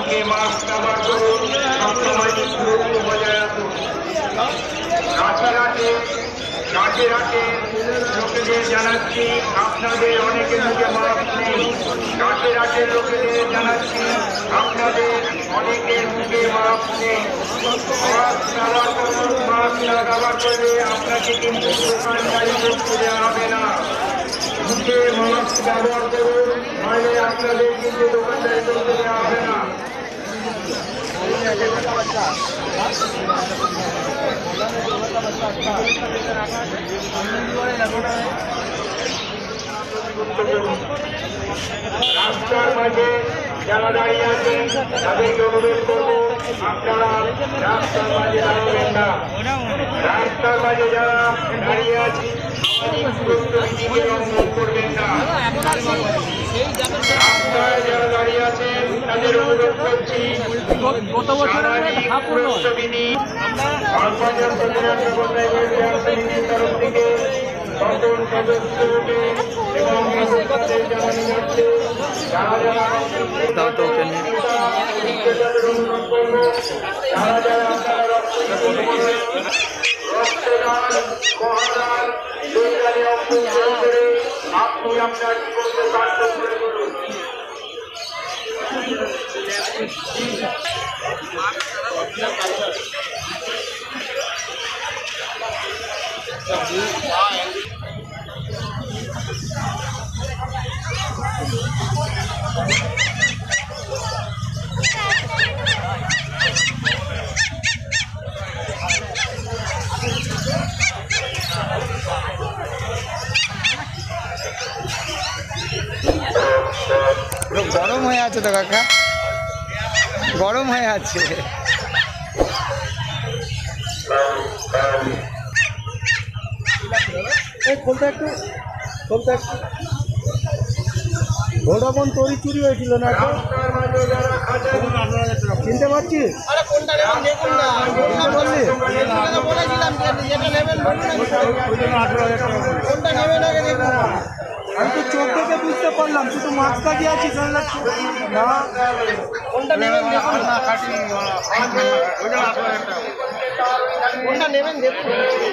সঙ্গে মাস্ক ব্যবহার করুন, সবসময় দূরত্ব বজায় রাখুন। রাতে লোকেদের জানাচ্ছি আপনাদের অনেকের মুখে মাস্ক নেই। রাতের লোকেদের জানাচ্ছি আপনাদের অনেকের মুখে মাস্ক নেই। মাস্ক ব্যবহার করুন, মাস্ক না ব্যবহার করলে আপনাকে কিন্তু দোকানদারি করতে দেওয়া হবে না। মুখে মাস্ক ব্যবহার করুন, নাহলে আপনাদের কিন্তু দোকানদারি করতে দেওয়া হবে না। রাস্তার মাঝে যারা দাঁড়িয়ে আছেন তাদেরকে অনুরোধ করবো আপনারা রাস্তার মাঝে দাঁড়াবেন না। রাস্তার মাঝে যারা দাঁড়িয়ে আছি করবেন না। রাস্তায় যারা দাঁড়িয়ে আছেন তাদের অনুরোধ করছি তরফ থেকে সকল সদস্যকে এবং জানানো যাচ্ছে যারা যারা আপনি আপনার জীবনকে সার্থক করে তুলুন। গরম হয়ে আছে তো কাকা, গরম হয়ে আছে। ভোডাফোন তোরই চুরি হয়েছিল না, চিনতে পারছিস? আমি তো চোখ দেখে বুঝতে পারলাম তুই তো মাস্ক লাগিয়ে আছিস না। কোনটা নেবেন দেখুন, কোনটা নেবেন দেখুন।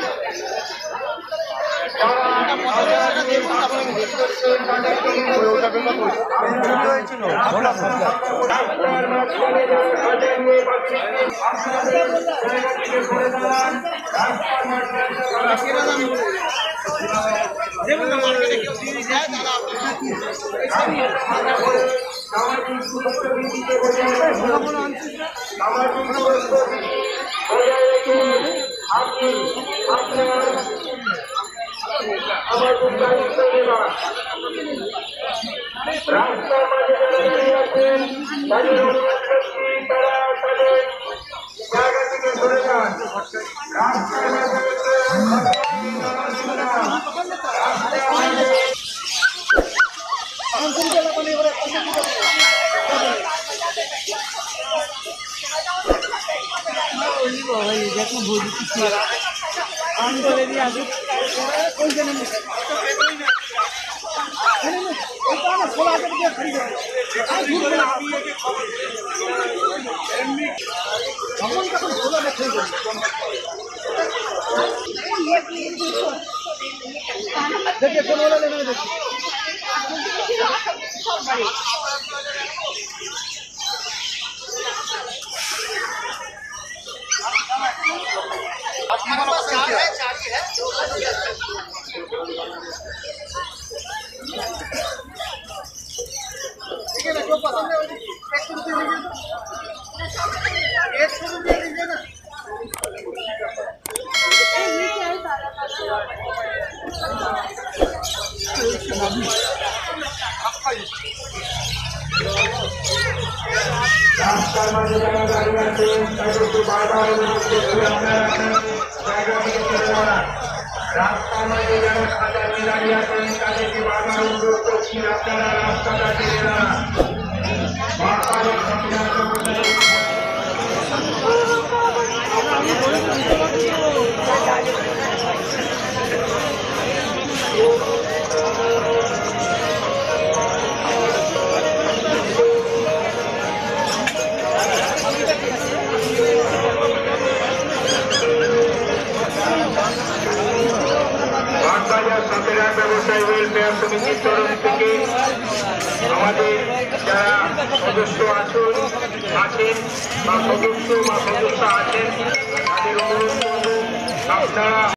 আমার দায়িত্ব নেওয়া রাস্তার মাঝে যারা দাঁড়িয়ে আছেন তাদের অনুরোধ করছি তারা তাদের জায়গা থেকে সরে যান। রাস্তার মাঝে রাস্তার মাঝে যারা দাঁড়িয়ে আছেন তাদেরকে বারবার অনুরোধ করছি আপনারা জায়গা থেকে চলে যান। রাস্তার মাঝে যারা সাজাতে দাঁড়িয়ে আছেন তাদেরকে বারবার অনুরোধ করছি আপনারা রাস্তাটা ছেড়ে যান। কাঁচেরহাট ব্যবসায়ী ওয়েলফেয়ার সমিতির তরফ থেকে আমাদের যারা সদস্য আছেন বা সদস্য আছেন তাদের অনুরোধ করব আপনারা